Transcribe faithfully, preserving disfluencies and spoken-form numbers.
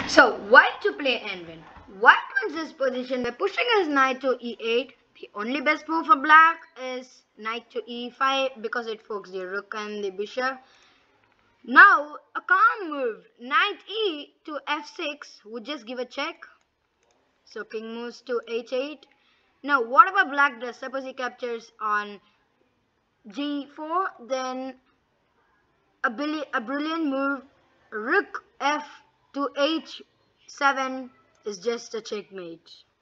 So white to play and win. White wins this position by pushing his knight to e eight. The only best move for black is knight to e five because it forks the rook and the bishop. Now a calm move, knight e to f six would just give a check. So king moves to h eight. Now whatever black does, suppose he captures on g four, then a, a brilliant move, rook f to h seven is just a checkmate.